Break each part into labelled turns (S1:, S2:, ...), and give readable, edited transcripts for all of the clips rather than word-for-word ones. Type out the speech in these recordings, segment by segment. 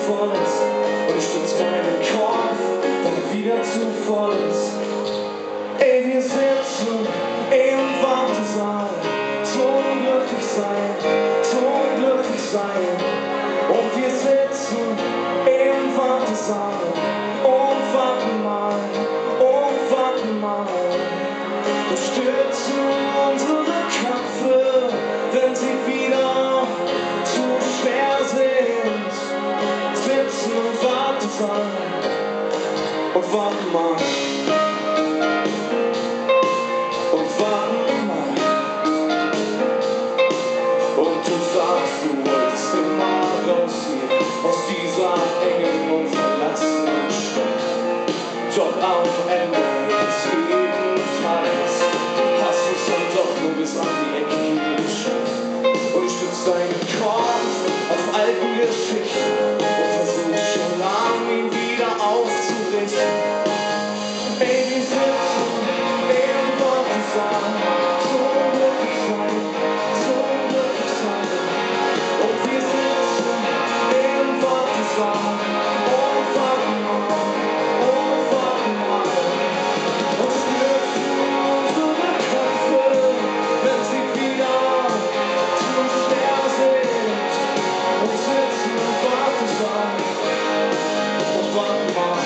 S1: voll ist. Und ich stütz meinen Kopf, wenn er wieder zu voll ist. Ey, wir sitzen im Wartesaal, so unglücklich sein, so unglücklich sein. Und wir sitzen im Wartesaal und warten mal, und stützen unsere Köpfe, wenn sie wieder zu schwer sind. Sitzen im Wartesaal und warten mal. Und du sagst, du wolltest immer raus hier aus dieser engen und verlassenen Stadt. Doch am Ende des Lebens hast du es dann doch nur bis an die Ecke geschafft. Und stützt deinen Kopf auf alten Geschichten und versuchst schon lange ihn wieder aufzurichten. Ey, wir sitzen im Wartesaal, so unglücklich sein, so unglücklich sein. Und wir sitzen im Wartesaal und warten mal, und stürzen unsere Köpfe, wenn sie wieder zu schwer sind. Und sitzen im Wartesaal und warten mal.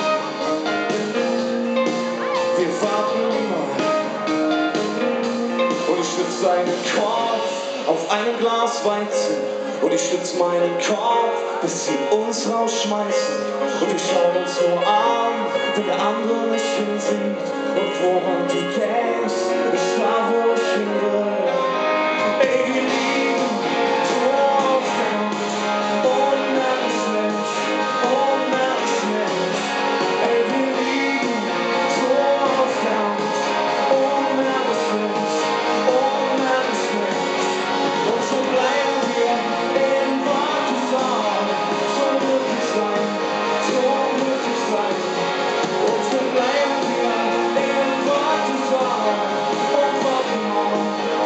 S1: Wir warten mal. Und ich stütz seinen Kopf auf einem Glas Weizen. Und ich stütz meinen Kopf, bis sie uns rausschmeißen. Und wir schauen uns nur an, wenn der andere nicht hinsieht. Und woran du denkst, ist da, wo ich hin will. Ey, wir liegen so aufgehängt und merken es nicht, Ey, wir liegen so aufgehängt und merken es nicht, Und so bleiben wir im Wartesaal, so glücklich sein, Und so bleiben wir im Wartesaal und warten mal,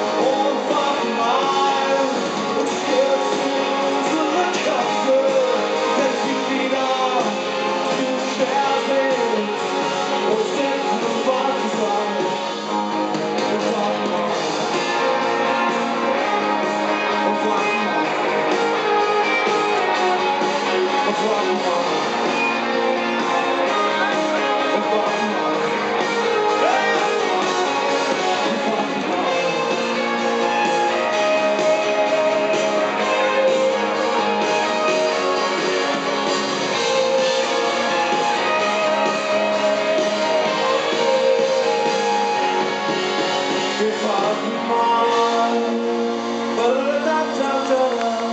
S1: und stürzen unsere Köpfe, wenn sie wieder zu schwer sind. Und sitzen im Wartesaal und warten mal. Wir warten mal.